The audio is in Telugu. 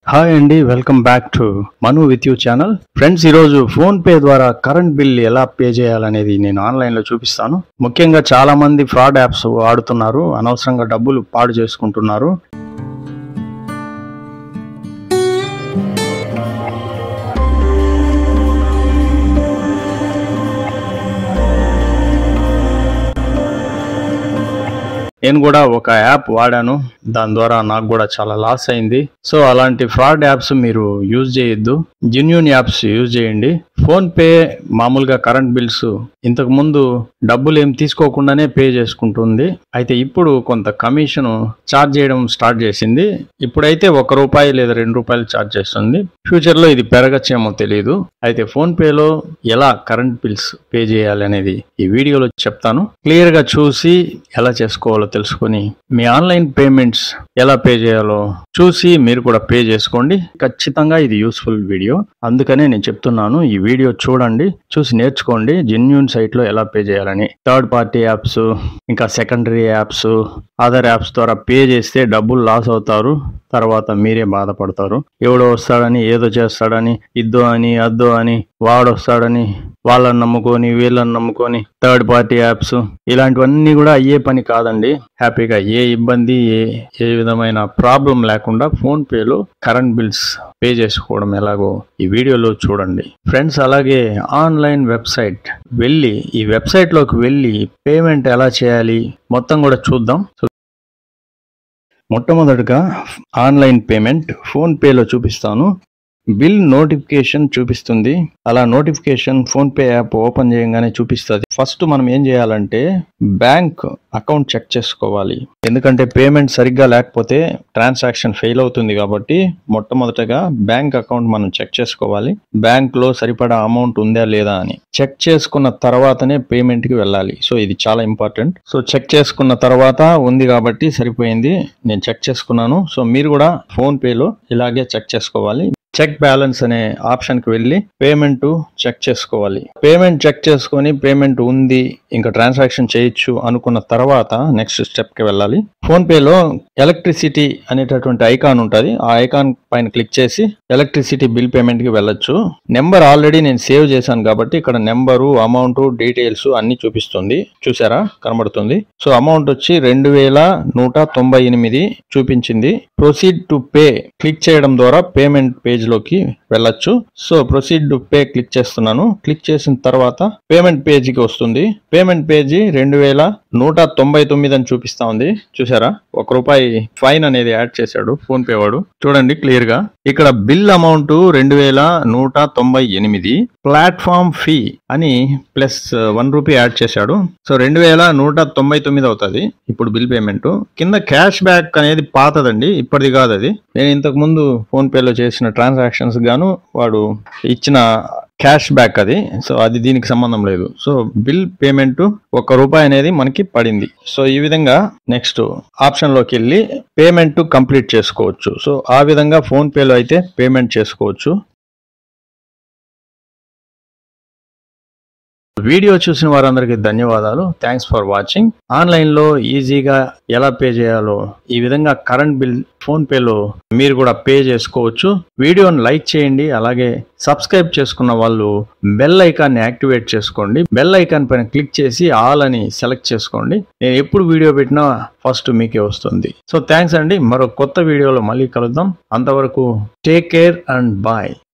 హాయ్ అండి, welcome back to Manu with you channel. Friends, ఈరోజు ఫోన్ పే ద్వారా కరెంట్ బిల్ ఎలా పే చేయాలనేది నేను ఆన్లైన్లో చూపిస్తాను. ముఖ్యంగా చాలా మంది ఫ్రాడ్ యాప్స్ వాడుతున్నారు, అనవసరంగా డబ్బులు పాడు చేసుకుంటున్నారు. నేను కూడా ఒక యాప్ వాడాను, దాని ద్వారా నాకు కూడా చాలా లాస్ అయింది. సో అలాంటి ఫ్రాడ్ యాప్స్ మీరు యూజ్ చేయొద్దు, జెన్యూన్ యాప్స్ యూజ్ చేయండి. ఫోన్ పే మామూలుగా కరెంట్ బిల్స్ ఇంతకు ముందు డబ్బులు ఏం తీసుకోకుండానే పే చేసుకుంటుంది. అయితే ఇప్పుడు కొంత కమిషన్ ఛార్జ్ చేయడం స్టార్ట్ చేసింది. ఇప్పుడైతే ₹1 లేదా ₹2 ఛార్జ్ చేస్తుంది. ఫ్యూచర్ లో ఇది పెరగచ్చేమో తెలియదు. అయితే ఫోన్ పేలో ఎలా కరెంట్ బిల్స్ పే చేయాలి అనేది ఈ వీడియోలో చెప్తాను. క్లియర్ గా చూసి ఎలా చేసుకోవాలో తెలుసుకొని మీ ఆన్లైన్ పేమెంట్స్ ఎలా పే చేయాలో చూసి మీరు కూడా పే చేసుకోండి. ఖచ్చితంగా ఇది యూస్ఫుల్ వీడియో, అందుకనే నేను చెప్తున్నాను. ఈ వీడియో చూడండి, చూసి నేర్చుకోండి జెన్యూన్ సైట్ లో ఎలా పే చేయాలని. థర్డ్ పార్టీ యాప్స్, ఇంకా సెకండరీ యాప్స్, అదర్ యాప్స్ ద్వారా పే చేస్తే డబ్బులు లాస్ అవుతారు. తర్వాత మీరే బాధపడతారు. ఎవడో వస్తాడని, ఏదో చేస్తాడని, ఇద్దో అని అద్దో అని, వాడు వస్తాడని వాళ్ళని నమ్ముకొని వీళ్ళని నమ్ముకొని థర్డ్ పార్టీ యాప్స్, ఇలాంటివన్నీ కూడా అయ్యే పని కాదండి. హ్యాపీగా ఏ ఇబ్బంది ఏ విధమైన ప్రాబ్లం లేకుండా ఫోన్ పేలో కరెంట్ బిల్స్ పే చేసుకోవడం ఎలాగో ఈ వీడియోలో చూడండి ఫ్రెండ్స్. అలాగే ఆన్లైన్ వెబ్సైట్ వెళ్ళి, ఈ వెబ్సైట్ లోకి వెళ్ళి పేమెంట్ ఎలా చేయాలి మొత్తం కూడా చూద్దాం. మొట్టమొదటిగా ఆన్లైన్ పేమెంట్ ఫోన్ పేలో చూపిస్తాను. బిల్ నోటిఫికేషన్ చూపిస్తుంది. అలా notification PhonePe app open చేయగానే చూపిస్తుంది. ఫస్ట్ మనం ఏం చేయాలంటే బ్యాంక్ అకౌంట్ చెక్ చేసుకోవాలి. ఎందుకంటే పేమెంట్ సరిగ్గా లేకపోతే ట్రాన్సాక్షన్ ఫెయిల్ అవుతుంది. కాబట్టి మొట్టమొదటగా బ్యాంక్ అకౌంట్ మనం చెక్ చేసుకోవాలి. బ్యాంక్ లో సరిపడా అమౌంట్ ఉందా లేదా అని చెక్ చేసుకున్న తర్వాతనే పేమెంట్ కి వెళ్ళాలి. సో ఇది చాలా ఇంపార్టెంట్. సో చెక్ చేసుకున్న తర్వాత ఉంది కాబట్టి సరిపోయింది, నేను చెక్ చేసుకున్నాను. సో మీరు కూడా ఫోన్ పేలో ఇలాగే చెక్ చేసుకోవాలి. చెక్ బ్యాలెన్స్ అనే ఆప్షన్ కి వెళ్ళి పేమెంట్ చెక్ చేసుకోవాలి. పేమెంట్ చెక్ చేసుకొని పేమెంట్ ఉంది, ఇంకా ట్రాన్సాక్షన్ చేయొచ్చు అనుకున్న తర్వాత నెక్స్ట్ స్టెప్ కి వెళ్ళాలి. ఫోన్ పేలో ఎలక్ట్రిసిటీ అనేటటువంటి ఐకాన్ ఉంటుంది. ఆ ఐకాన్ పైన క్లిక్ చేసి ఎలక్ట్రిసిటీ బిల్ పేమెంట్ కి వెళ్ళొచ్చు. నెంబర్ ఆల్రెడీ నేను సేవ్ చేశాను కాబట్టి ఇక్కడ నెంబరు, అమౌంట్, డీటెయిల్స్ అన్ని చూపిస్తుంది. చూసారా, కనబడుతుంది. సో అమౌంట్ వచ్చి 2198 చూపించింది. ప్రొసీడ్ టు పే క్లిక్ చేయడం ద్వారా పేమెంట్ పేజ్ లోకి వెళ్ళొచ్చు. So proceed to pay click చేస్తున్నాను. క్లిక్ చేసిన తర్వాత పేమెంట్ పేజీకి వస్తుంది. పేమెంట్ పేజీ 2199 అని చూపిస్తా ఉంది. చూసారా, ₹1 ఫైన్ అనేది యాడ్ చేశాడు ఫోన్ పే వాడు. చూడండి క్లియర్ గా, ఇక్కడ బిల్ అమౌంట్ 2198, ప్లాట్ఫామ్ ఫీ అని ప్లస్ ₹1 యాడ్ చేశాడు. సో 2199 అవుతుంది ఇప్పుడు బిల్ పేమెంట్. కింద క్యాష్ బ్యాక్ అనేది పాతదండి, ఇప్పటిది కాదు అది. నేను ఇంతకు ముందు ఫోన్ పేలో చేసిన ట్రాన్సాక్షన్స్ గాను వాడు ఇచ్చిన క్యాష్ బ్యాక్ అది. సో అది దీనికి సంబంధం లేదు. సో బిల్ పేమెంట్ ₹1 అనేది మనకి పడింది. సో ఈ విధంగా నెక్స్ట్ ఆప్షన్ లోకి వెళ్ళి పేమెంట్ కంప్లీట్ చేసుకోవచ్చు. సో ఆ విధంగా ఫోన్ పేలో అయితే పేమెంట్ చేసుకోవచ్చు. వీడియో చూసిన వారందరికీ ధన్యవాదాలు. Thanks for watching. ఆన్లైన్లో ఈజీగా ఎలా పే చేయాలో ఈ విధంగా కరెంట్ బిల్ ఫోన్ పేలో మీరు కూడా పే చేసుకోవచ్చు. వీడియోని లైక్ చేయండి. అలాగే సబ్స్క్రైబ్ చేసుకున్న వాళ్ళు బెల్ ఐకాన్ని యాక్టివేట్ చేసుకోండి. బెల్ ఐకాన్ పైన క్లిక్ చేసి ఆల్ అని సెలెక్ట్ చేసుకోండి. నేను ఎప్పుడు వీడియో పెట్టినా ఫస్ట్ మీకే వస్తుంది. సో థ్యాంక్స్ అండి. మరో కొత్త వీడియోలో మళ్ళీ కలుద్దాం. అంతవరకు టేక్ కేర్ అండ్ బాయ్.